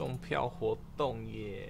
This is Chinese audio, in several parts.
送票活动耶！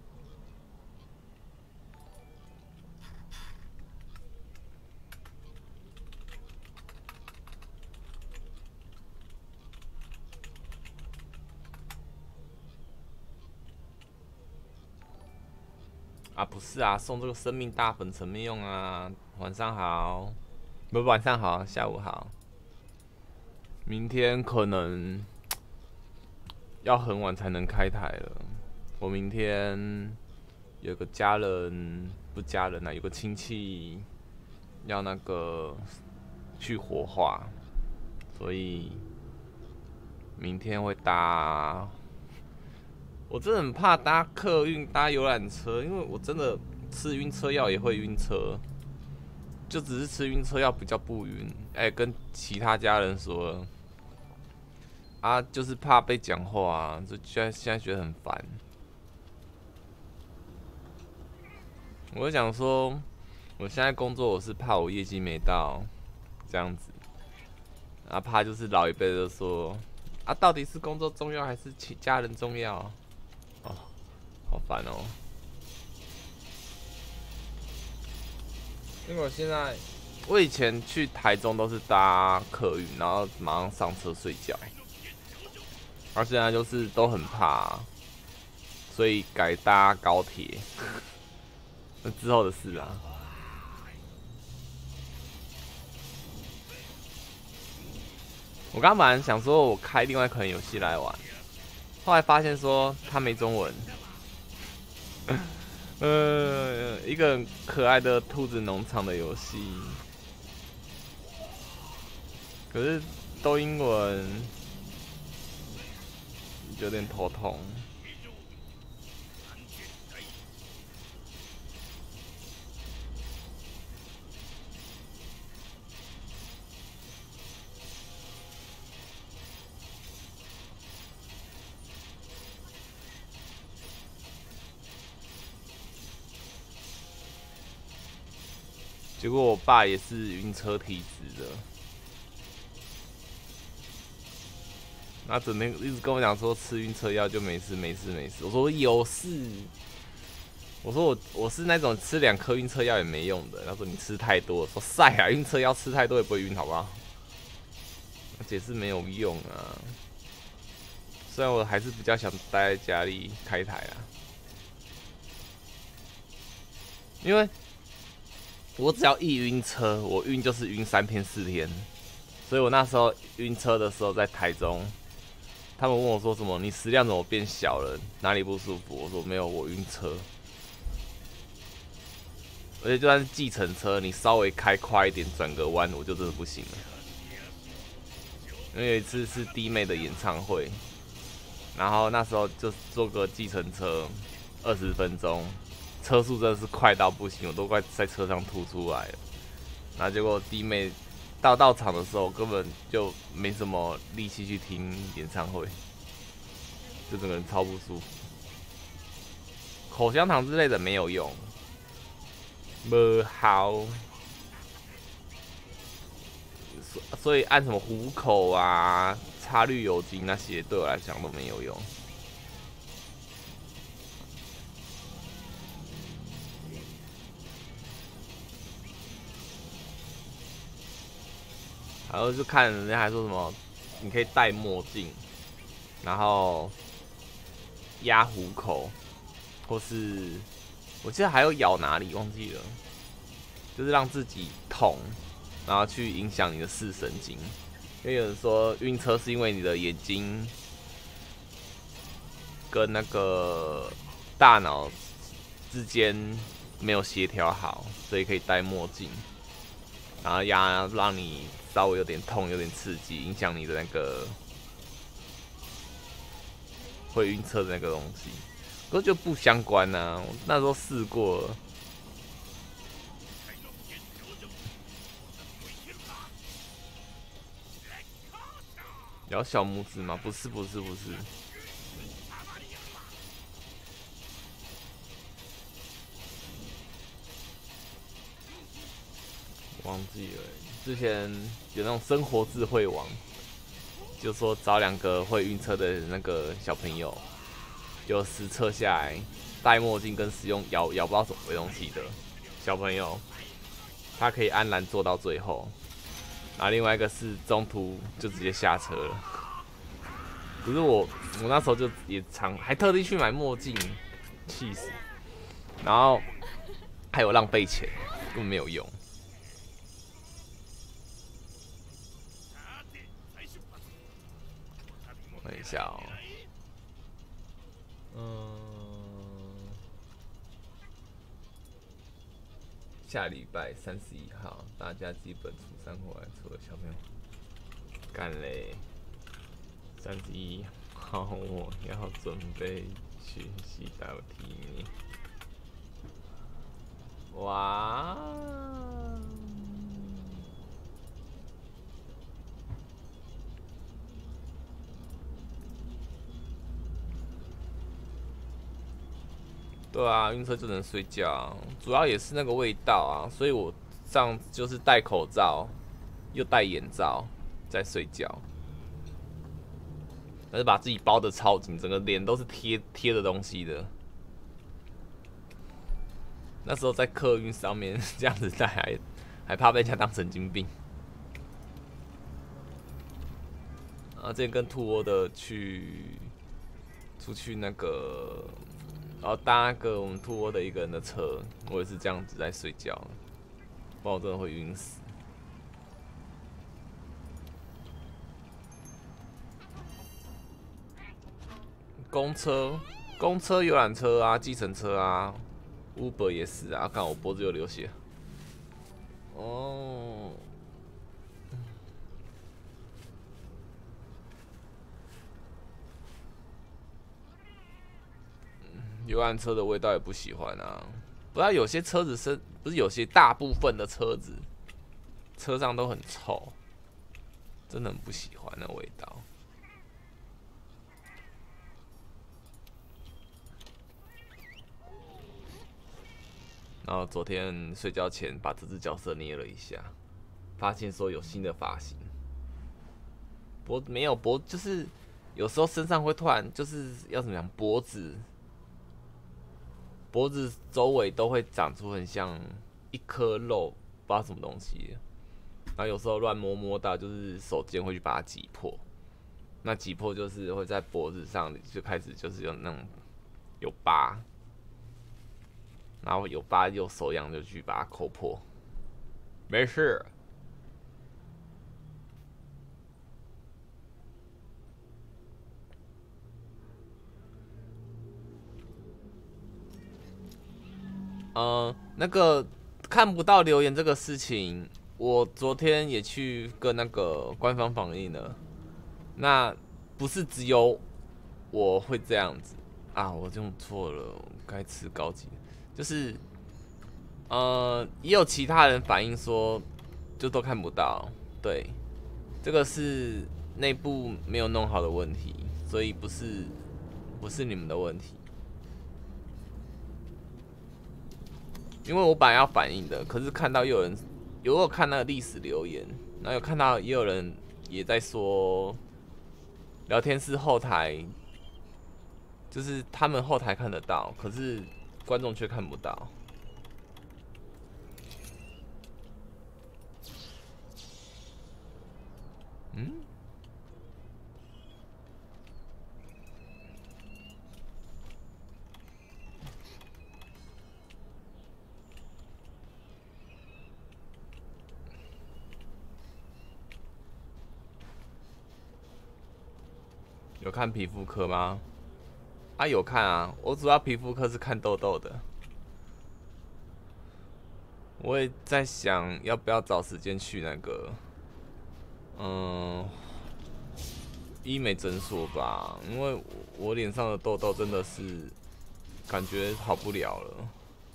啊，不是啊，送这个生命大粉层面用啊。晚上好，不，晚上好，下午好。明天可能要很晚才能开台了。我明天有个家人，不家人啊，有个亲戚要那个去火化，所以明天会搭。我真的很怕搭客运、搭游览车，因为我真的吃晕车药也会晕车，就只是吃晕车药比较不晕。跟其他家人说了啊，就是怕被讲话啊，就现在觉得很烦。我就想说，我现在工作我是怕我业绩没到这样子，啊怕就是老一辈就说啊，到底是工作重要还是家人重要？哦，好烦哦。因为我以前去台中都是搭客运，然后马上上车睡觉，而现在就是都很怕，所以改搭高铁。那之后的事啊。我刚本来想说我开另外一款游戏来玩，后来发现说它没中文。一个很可爱的兔子农场的游戏，可是都英文，有点头痛。结果我爸也是晕车体质的，他整天一直跟我讲说吃晕车药就没事没事没事。我说有事，我说我是那种吃2颗晕车药也没用的。他说你吃太多，我说晒啊，晕车药吃太多也不会晕，好不好？解释没有用啊。虽然我还是比较想待在家里开台啊，因为我只要一晕车，我晕就是晕3天4天。所以我那时候晕车的时候在台中，他们问我说什么，你食量怎么变小了？哪里不舒服？我说没有，我晕车。而且就算是计程车，你稍微开快一点，转个弯，我就真的不行了。因为有一次是弟妹的演唱会，然后那时候就坐个计程车20分钟，车速真的是快到不行，我都快在车上吐出来了。然后结果弟妹到场的时候，根本就没什么力气去听演唱会，就整个人超不舒服。口香糖之类的没有用，不好。所以按什么虎口啊、擦绿油精那些，对我来讲都没有用。然后就看人家还说什么，你可以戴墨镜，然后压虎口，或是我记得还有咬哪里忘记了，就是让自己痛，然后去影响你的视神经。因为有人说晕车是因为你的眼睛跟那个大脑之间没有协调好，所以可以戴墨镜，然后让你稍微有点痛、有点刺激，影响你的那个会晕车的那个东西。可是就不相关啊，我那时候试过了。咬小拇指吗？不是。忘记了，之前有那种生活智慧网，就说找2个会晕车的那个小朋友， 就实测下来，戴墨镜跟使用摇不知道什么鬼东西的小朋友，他可以安然做到最后。然后另外一个是中途就直接下车了。可是我那时候就也还特地去买墨镜，气死。然后还有浪费钱，根本没有用。看一下哦，下礼拜31号，大家基本初3回来，除了小朋友，干嘞！31号我要准备学习到题目。哇！对啊，晕车就能睡觉，主要也是那个味道啊，所以我这样就是戴口罩，又戴眼罩，在睡觉，但是把自己包得超紧，整个脸都是贴的东西的。那时候在客运上面这样子戴，还怕被人家当神经病。之前跟兔窝的出去那个。然后搭那个我们兔窝的一个人的车，我也是这样子在睡觉，不然我真的会晕死。公车、游览车啊，计程车啊 ，Uber 也是啊。看我脖子有流血。哦。游览车的味道也不喜欢啊，不然有些车子不是有些大部分的车子车上都很臭，真的很不喜欢那味道。然后昨天睡觉前把这只角色捏了一下，发现说有新的发型，没有脖，就是有时候身上会突然就是要怎么讲，脖子周围都会长出很像一颗肉，不知道什么东西。然后有时候乱摸到，就是手尖会去把它挤破。那挤破就是会在脖子上就开始就是有那种有疤，然后有疤有手痒就去把它抠破。没事。那个看不到留言这个事情，我昨天也去跟那个官方反映了。那不是只有我会这样子啊，我用错了，该吃高级。就是也有其他人反映说，就都看不到。对，这个是内部没有弄好的问题，所以不是你们的问题。因为我本来要反映的，可是看到有看那个历史留言，然后有看到也有人也在说，聊天室后台就是他们后台看得到，可是观众却看不到。嗯？有看皮肤科吗？啊，有看啊，我主要皮肤科是看痘痘的。我也在想要不要找时间去那个，医美诊所吧，因为我脸上的痘痘真的是感觉好不了了。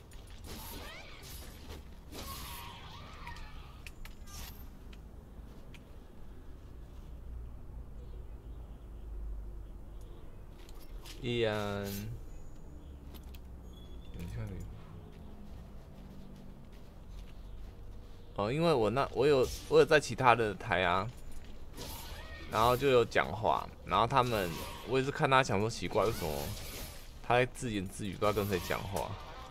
依然，因为我有在其他的台啊，然后就有讲话，然后我也是看他想说奇怪为什么他在自言自语，不知道跟谁讲话。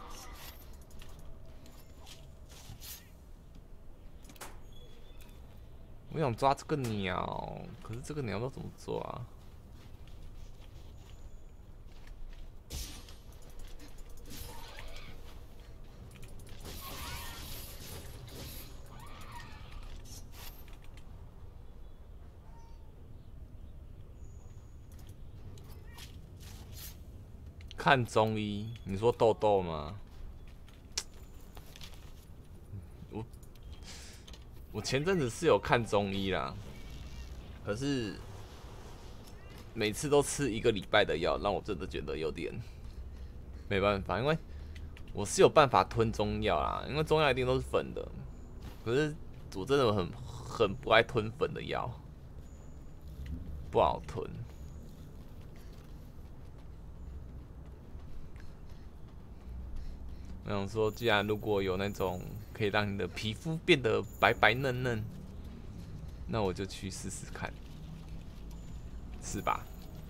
我想抓这个鸟，可是这个鸟要怎么抓啊？看中医，你说痘痘吗？我前阵子是有看中医啦，可是每次都吃1个礼拜的药，让我真的觉得有点没办法，因为我是有办法吞中药啦，因为中药一定都是粉的，可是我真的很不爱吞粉的药，不好吞。我想说，既然如果有那种可以让你的皮肤变得白白嫩嫩，那我就去试试看，是吧？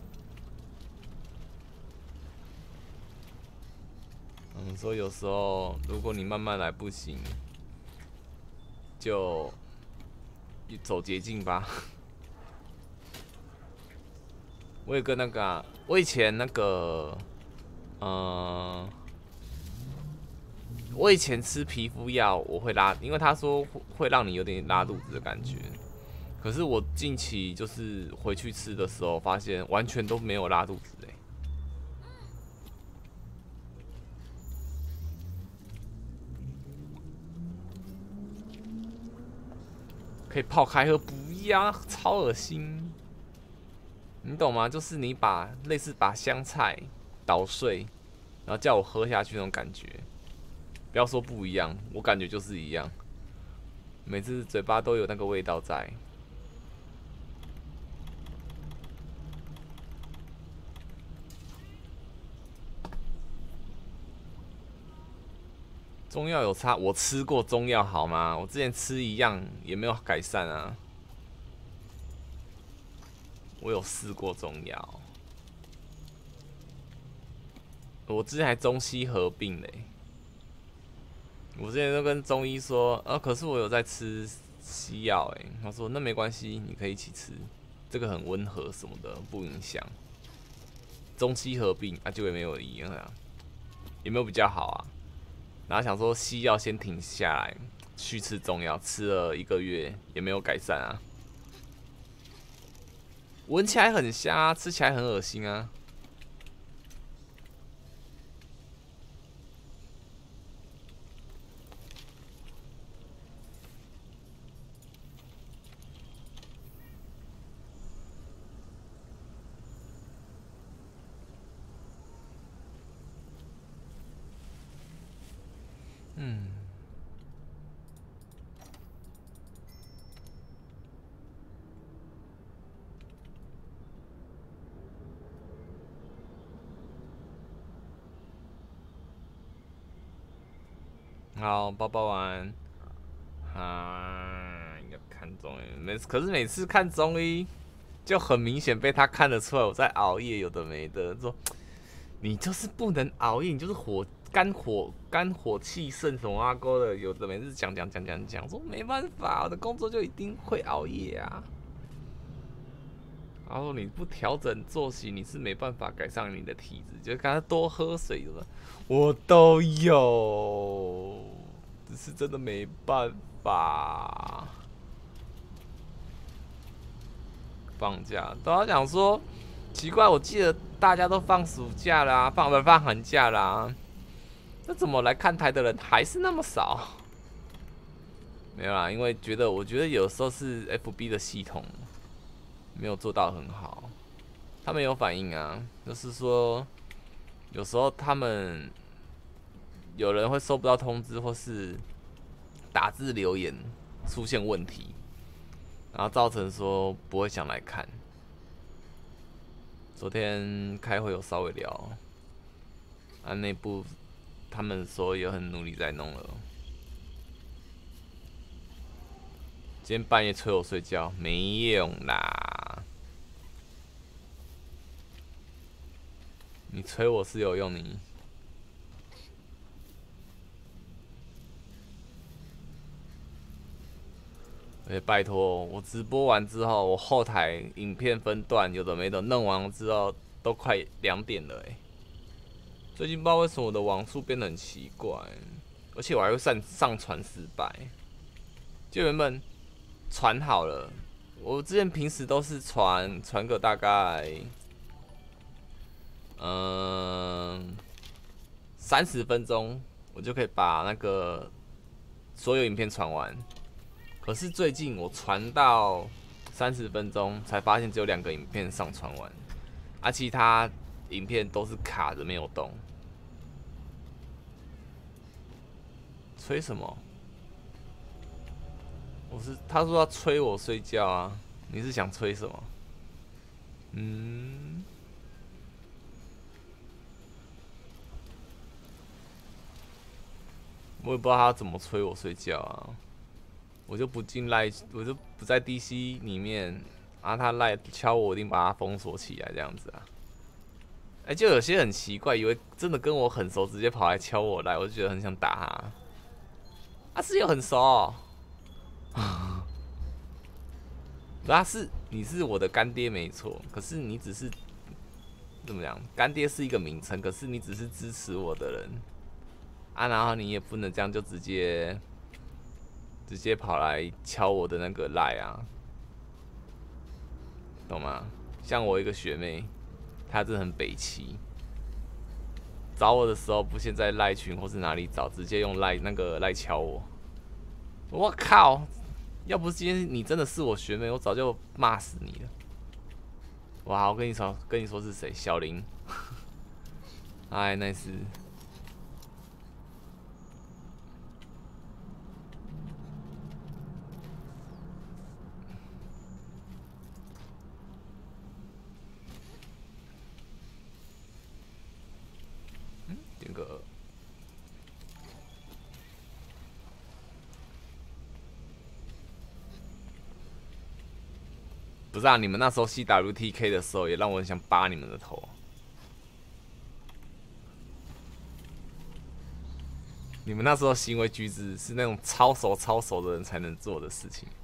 说有时候如果你慢慢来不行，就走捷径吧。我有个那个、啊，我以前那个，我以前吃皮肤药我会拉，因为他说会让你有点拉肚子的感觉。可是我近期就是回去吃的时候，发现完全都没有拉肚子欸。可以泡开喝，不要，超恶心。你懂吗？就是你把类似把香菜捣碎，然后叫我喝下去那种感觉。不要说不一样，我感觉就是一样。每次嘴巴都有那个味道在。中药有差，我吃过中药好吗？我之前吃一样也没有改善啊。我有试过中药，我之前还中西合并嘞。我之前都跟中医说，可是我有在吃西药哎，他说那没关系，你可以一起吃，这个很温和什么的，不影响。中西合并啊，就也没有一样啊，有没有比较好啊？然后想说西药先停下来，去吃中药，吃了1个月也没有改善啊，闻起来很香啊，吃起来很恶心啊。好，抱抱完。要看中医，可是每次看中医，就很明显被他看得出来我在熬夜，有的没的。说你就是不能熬夜，你就是肝火气盛什么啊勾的，有的没事讲，说没办法，我的工作就一定会熬夜啊。然后你不调整作息，你是没办法改善你的体质，就刚才多喝水的，我都有，只是真的没办法。放假都要讲说，奇怪，我记得大家都放暑假啦，放寒假啦，那怎么来看台的人还是那么少？没有啦，因为我觉得有时候是 FB 的系统没有做到很好，他们有反应啊，就是说有时候他们有人会收不到通知，或是打字留言出现问题，然后造成说不会想来看。昨天开会有稍微聊，内部他们说也很努力在弄了。今天半夜催我睡觉，没用啦。 你催我是有用你。拜托，我直播完之后，我后台影片分段有的没的弄完之后，都快2点了最近不知道为什么我的网速变得很奇怪，而且我还会上传失败。就原本传好了，我之前平时都是传个大概30分钟，我就可以把那个所有影片传完。可是最近我传到30分钟，才发现只有2个影片上传完，其他影片都是卡着没有动。催什么？他说要催我睡觉啊，你是想催什么？我也不知道他怎么催我睡觉啊。我就不进赖，我就不在 DC 里面他赖敲我，一定把他封锁起来这样子啊。就有些很奇怪，以为真的跟我很熟，直接跑来敲我赖，我就觉得很想打他。是有很熟你是我的干爹没错，可是你只是怎么讲？干爹是一个名称，可是你只是支持我的人然后你也不能这样就直接跑来敲我的那个赖懂吗？像我一个学妹，她真的很北七，找我的时候不先在赖群或是哪里找，直接用赖敲我。我靠！要不是今天你真的是我学妹，我早就骂死你了。哇，我跟你说是谁？小林。那是。点个2。不是你们那时候 CWTK 的时候，也让我很想扒你们的头。你们那时候行为举止是那种超熟的人才能做的事情。